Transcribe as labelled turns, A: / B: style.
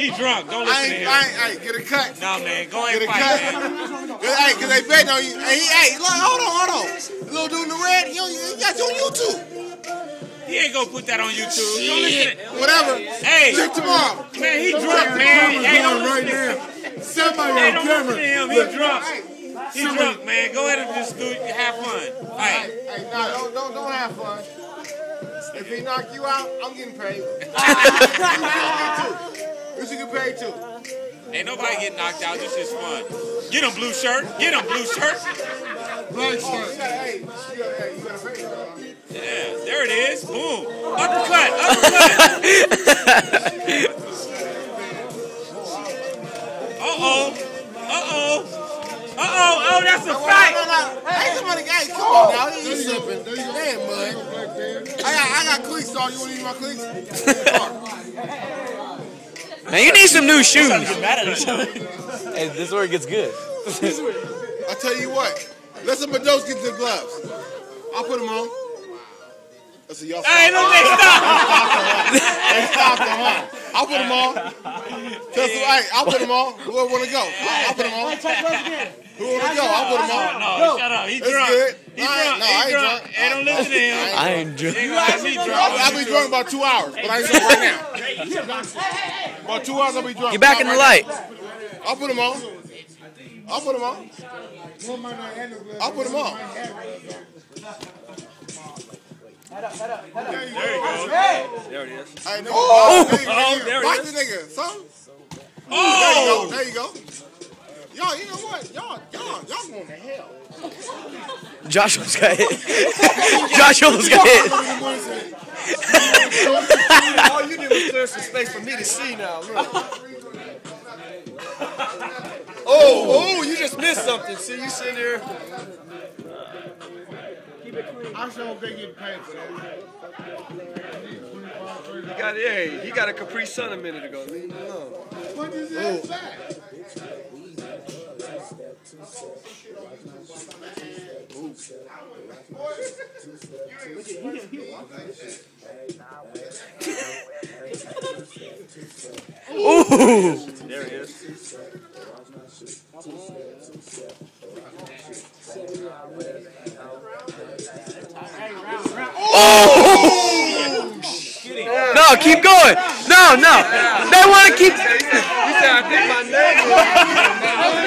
A: He drunk. Don't listen to him.
B: Hey, get a cut.
A: Nah, man. Go ahead and fight, man.
B: Hey, because they betting on you. Hey, look, hold on. Little dude in the red, you got you on YouTube.
A: He ain't gonna put that on YouTube. Don't listen to
B: Whatever.
A: Hey.
B: Check tomorrow.
A: Man, he drunk, man. Hey, don't listen to him.
B: Somebody
A: Hey,
B: on
A: don't
B: camera.
A: listen to him. He drunk. He drunk, man. Go ahead and just have fun. Fight.
B: Hey, no, don't have fun. If he knock you out, I'm getting paid. You should get paid too.
A: Ain't nobody getting knocked out. This is fun. Get him blue shirt. Get him blue shirt.
B: Black shirt. Hey, you gotta pay.
A: Yeah, there it is. Boom. Uppercut. Oh, that's a fight.
B: Hey, somebody, hey, come on now. You slipping. Damn, bud. I got cleats, dog. You want to use my cleats?
C: Man, you need some new shoes.
D: Get mad at each other.
C: Hey, this is where it gets good.
B: I tell you what. Let some of those get the gloves. I'll put them on. That's a y'all.
A: Hey, look, they stop.
B: They stopped them, huh? I'll put them on. Hey, I'll put them on. Whoever want to go, I'll put them on. Who want to go? I'll put them on.
A: No, shut up. He
B: It's
A: drunk.
B: good.
A: He drunk.
B: No, I ain't drunk.
A: Hey, don't listen to him.
C: I ain't drunk.
B: I'll be drunk about 2 hours, but I ain't drunk right now. About 2 hours I'll be drunk.
C: Get back in the light.
B: I'll put them on. I'll put them on. I'll put them on.
A: There you go.
D: There it is.
B: Hey, nigga,
D: there it
B: watch
D: is.
B: the nigga, son.
A: Oh!
B: There you go. Y'all, you know what? Y'all going to hell.
C: Josh almost got hit. Josh almost got hit.
D: All you did was clear some space for me to see now. Look. Oh, you just missed something. See, you sitting there.
B: I sure hope they get paid for that.
D: He got a Capri Sun a minute ago. Leave him alone.
B: What is that back?
C: Ooh.
D: There it is.
C: No, keep going. No. They want to keep.
D: He said, I think my name